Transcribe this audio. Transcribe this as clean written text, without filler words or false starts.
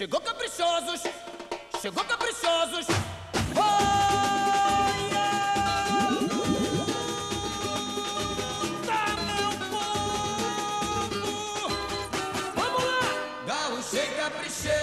Chegou caprichosos, chegou caprichosos. Oh, yeah! Tá, meu povo! Vamos lá! Gaúcho e capricheiro.